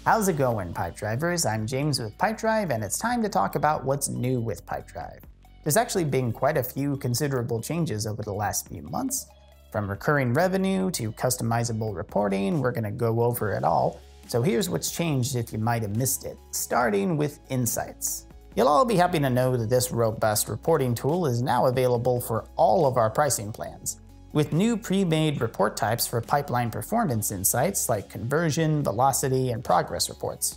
How's it going, Pipedrivers? I'm James with Pipedrive, and it's time to talk about what's new with Pipedrive. There's actually been quite a few considerable changes over the last few months. From recurring revenue to customizable reporting, we're going to go over it all. So here's what's changed if you might have missed it, starting with Insights. You'll all be happy to know that this robust reporting tool is now available for all of our pricing plans, with new pre-made report types for pipeline performance insights like conversion, velocity, and progress reports.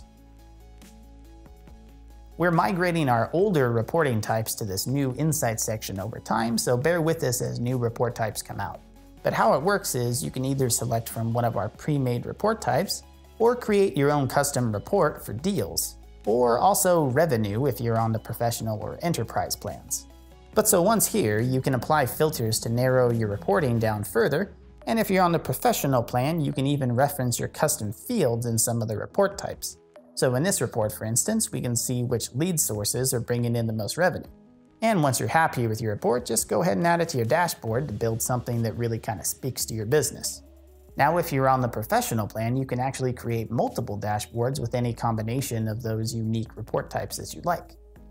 We're migrating our older reporting types to this new Insights section over time, so bear with us as new report types come out. But how it works is you can either select from one of our pre-made report types, or create your own custom report for deals, or also revenue if you're on the professional or enterprise plans. But so once here, you can apply filters to narrow your reporting down further, and if you're on the professional plan, you can even reference your custom fields in some of the report types. So in this report, for instance, we can see which lead sources are bringing in the most revenue. And once you're happy with your report, just go ahead and add it to your dashboard to build something that really kind of speaks to your business. Now, if you're on the professional plan, you can actually create multiple dashboards with any combination of those unique report types as you like.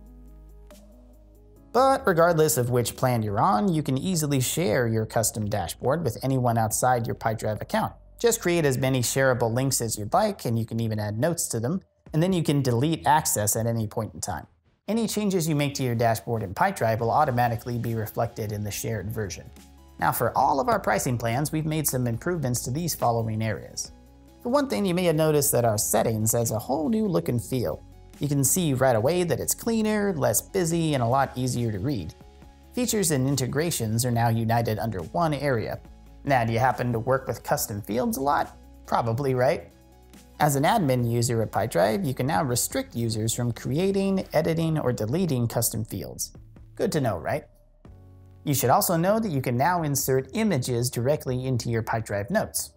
But regardless of which plan you're on, you can easily share your custom dashboard with anyone outside your Pipedrive account. Just create as many shareable links as you'd like, and you can even add notes to them, and then you can delete access at any point in time. Any changes you make to your dashboard in Pipedrive will automatically be reflected in the shared version. Now, for all of our pricing plans, we've made some improvements to these following areas. For one thing, you may have noticed that our settings has a whole new look and feel. You can see right away that it's cleaner, less busy, and a lot easier to read. Features and integrations are now united under one area. Now, do you happen to work with custom fields a lot? Probably, right? As an admin user at Pipedrive, you can now restrict users from creating, editing, or deleting custom fields. Good to know, right? You should also know that you can now insert images directly into your Pipedrive notes.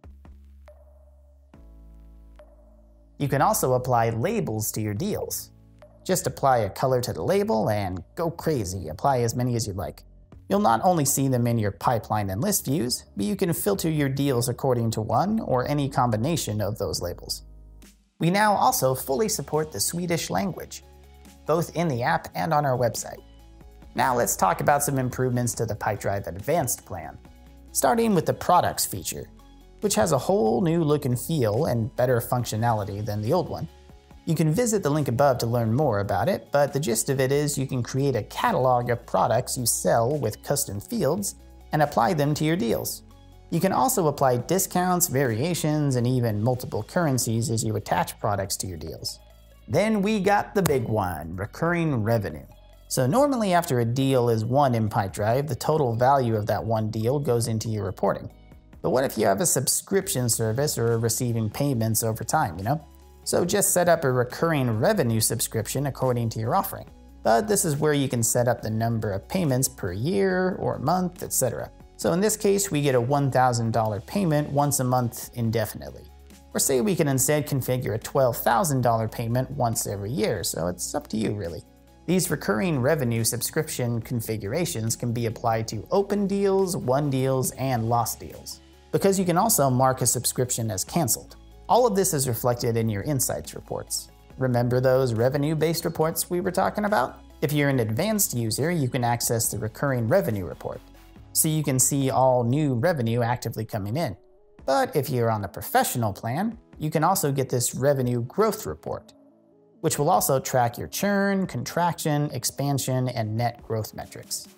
You can also apply labels to your deals. Just apply a color to the label and go crazy, apply as many as you'd like. You'll not only see them in your pipeline and list views, but you can filter your deals according to one or any combination of those labels. We now also fully support the Swedish language, both in the app and on our website. Now let's talk about some improvements to the Pipedrive Advanced plan, starting with the Products feature, which has a whole new look and feel and better functionality than the old one. You can visit the link above to learn more about it, but the gist of it is you can create a catalog of products you sell with custom fields and apply them to your deals. You can also apply discounts, variations, and even multiple currencies as you attach products to your deals. Then we got the big one, recurring revenue. So normally after a deal is won in Pipedrive, the total value of that one deal goes into your reporting. But what if you have a subscription service or receiving payments over time, So just set up a recurring revenue subscription according to your offering. But this is where you can set up the number of payments per year or month, etc. So in this case, we get a $1,000 payment once a month indefinitely. Or say we can instead configure a $12,000 payment once every year, so it's up to you really. These recurring revenue subscription configurations can be applied to open deals, won deals, and lost deals, because you can also mark a subscription as canceled. All of this is reflected in your Insights reports. Remember those revenue-based reports we were talking about? If you're an advanced user, you can access the recurring revenue report, so you can see all new revenue actively coming in. But if you're on the professional plan, you can also get this revenue growth report, which will also track your churn, contraction, expansion, and net growth metrics.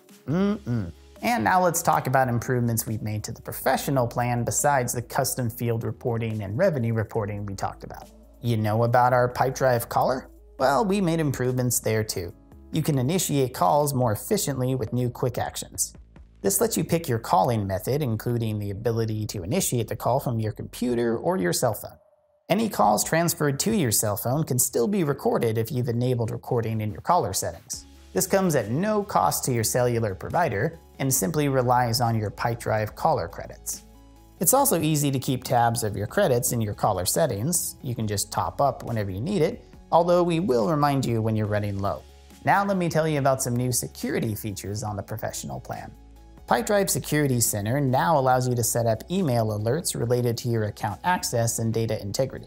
And now let's talk about improvements we've made to the professional plan besides the custom field reporting and revenue reporting we talked about. You know about our Pipedrive caller? Well, we made improvements there too. You can initiate calls more efficiently with new quick actions. This lets you pick your calling method, including the ability to initiate the call from your computer or your cell phone. Any calls transferred to your cell phone can still be recorded if you've enabled recording in your caller settings. This comes at no cost to your cellular provider and simply relies on your Pipedrive caller credits. It's also easy to keep tabs of your credits in your caller settings. You can just top up whenever you need it, although we will remind you when you're running low. Now let me tell you about some new security features on the professional plan. Pipedrive Security Center now allows you to set up email alerts related to your account access and data integrity.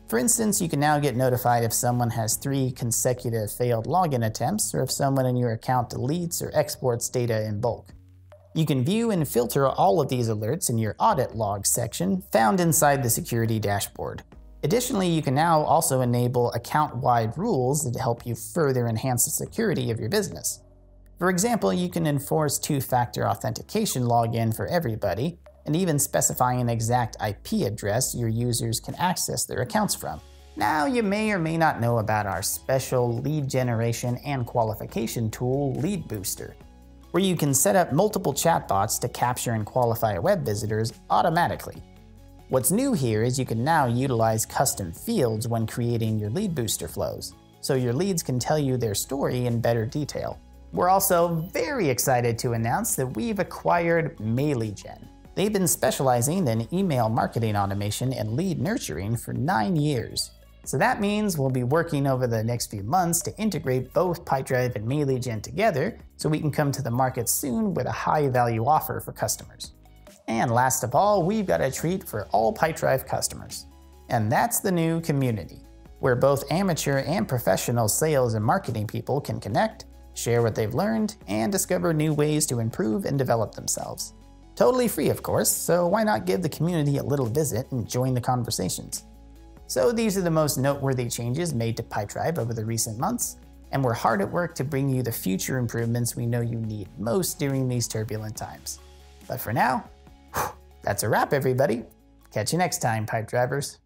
For instance, you can now get notified if someone has 3 consecutive failed login attempts or if someone in your account deletes or exports data in bulk. You can view and filter all of these alerts in your audit log section found inside the security dashboard. Additionally, you can now also enable account-wide rules that help you further enhance the security of your business. For example, you can enforce 2-factor authentication login for everybody, and even specify an exact IP address your users can access their accounts from. Now, you may or may not know about our special lead generation and qualification tool, Leadbooster, where you can set up multiple chatbots to capture and qualify web visitors automatically. What's new here is you can now utilize custom fields when creating your Leadbooster flows, so your leads can tell you their story in better detail. We're also very excited to announce that we've acquired Mailigen. They've been specializing in email marketing automation and lead nurturing for 9 years. So that means we'll be working over the next few months to integrate both Pipedrive and Mailigen together so we can come to the market soon with a high-value offer for customers. And last of all, we've got a treat for all Pipedrive customers. And that's the new community, where both amateur and professional sales and marketing people can connect, share what they've learned, and discover new ways to improve and develop themselves. Totally free, of course, so why not give the community a little visit and join the conversations? So these are the most noteworthy changes made to Pipedrive over the recent months, and we're hard at work to bring you the future improvements we know you need most during these turbulent times. But for now, that's a wrap, everybody. Catch you next time, Pipedrivers.